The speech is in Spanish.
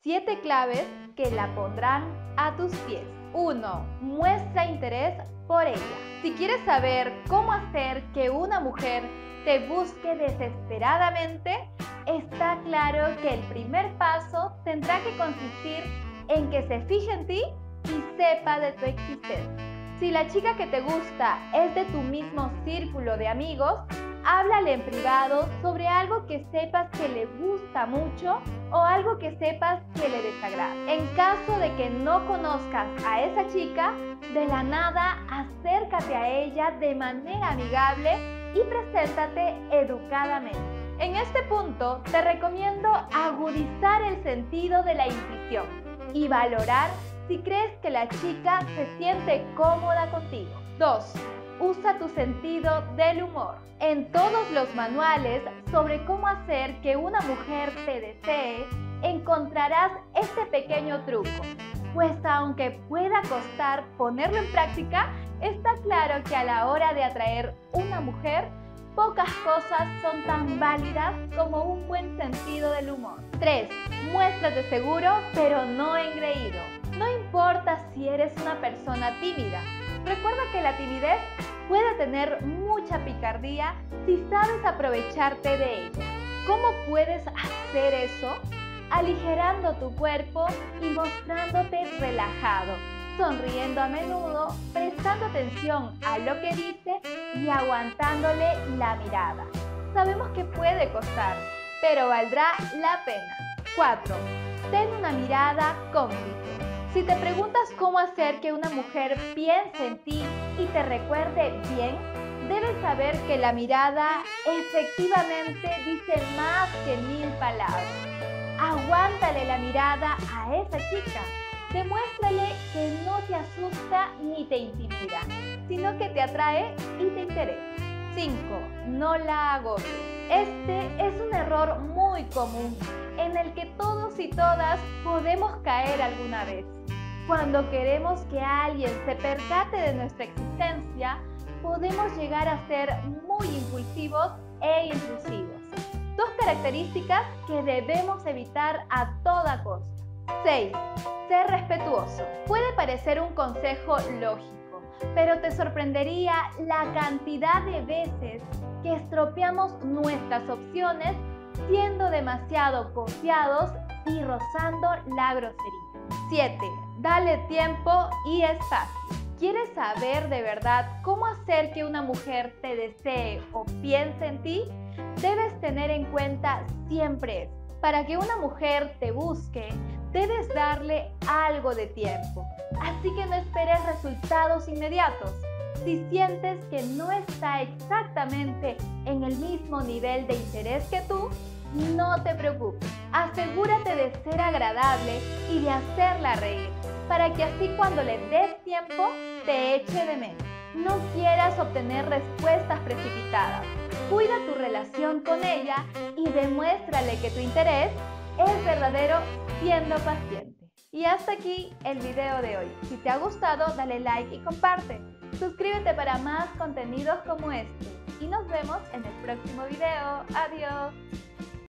7 claves que la pondrán a tus pies. 1. Muestra interés por ella. Si quieres saber cómo hacer que una mujer te busque desesperadamente, está claro que el primer paso tendrá que consistir en que se fije en ti y sepa de tu existencia. Si la chica que te gusta es de tu mismo círculo de amigos, háblale en privado sobre algo que sepas que le gusta mucho o algo que sepas que le desagrada. En caso de que no conozcas a esa chica, de la nada acércate a ella de manera amigable y preséntate educadamente. En este punto te recomiendo agudizar el sentido de la intuición y valorar si crees que la chica se siente cómoda contigo. 2. Usa tu sentido del humor. En todos los manuales sobre cómo hacer que una mujer te desee, encontrarás este pequeño truco. Pues aunque pueda costar ponerlo en práctica, está claro que a la hora de atraer una mujer, pocas cosas son tan válidas como un buen sentido del humor. 3. Muéstrate seguro, pero no engreído. No importa si eres una persona tímida. Recuerda que la timidez puede tener mucha picardía si sabes aprovecharte de ella. ¿Cómo puedes hacer eso? Aligerando tu cuerpo y mostrándote relajado, sonriendo a menudo, prestando atención a lo que dice y aguantándole la mirada. Sabemos que puede costar, pero valdrá la pena. 4. Ten una mirada cómplice. Si te preguntas cómo hacer que una mujer piense en ti y te recuerde bien, debes saber que la mirada efectivamente dice más que 1000 palabras. Aguántale la mirada a esa chica. Demuéstrale que no te asusta ni te intimida, sino que te atrae y te interesa. 5. No la agobies. Este es un error muy común en el que todos y todas podemos caer alguna vez. Cuando queremos que alguien se percate de nuestra existencia, podemos llegar a ser muy impulsivos e intrusivos. 2 características que debemos evitar a toda costa. 6. Ser respetuoso. Puede parecer un consejo lógico, pero te sorprendería la cantidad de veces que estropeamos nuestras opciones siendo demasiado confiados y rozando la grosería. 7. Dale tiempo y espacio. ¿Quieres saber de verdad cómo hacer que una mujer te desee o piense en ti? Debes tener en cuenta siempre esto. Para que una mujer te busque, debes darle algo de tiempo. Así que no esperes resultados inmediatos. Si sientes que no está exactamente en el mismo nivel de interés que tú, no te preocupes. Asegúrate de ser agradable y de hacerla reír, para que así cuando le des tiempo, te eche de menos. No quieras obtener respuestas precipitadas. Cuida tu relación con ella y demuéstrale que tu interés es verdadero siendo paciente. Y hasta aquí el video de hoy. Si te ha gustado, dale like y comparte. Suscríbete para más contenidos como este. Y nos vemos en el próximo video. Adiós.